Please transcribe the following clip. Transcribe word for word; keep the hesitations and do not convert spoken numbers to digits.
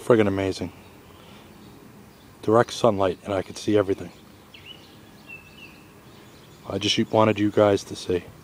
friggin' amazing. Direct sunlight, and I could see everything. I just wanted you guys to see.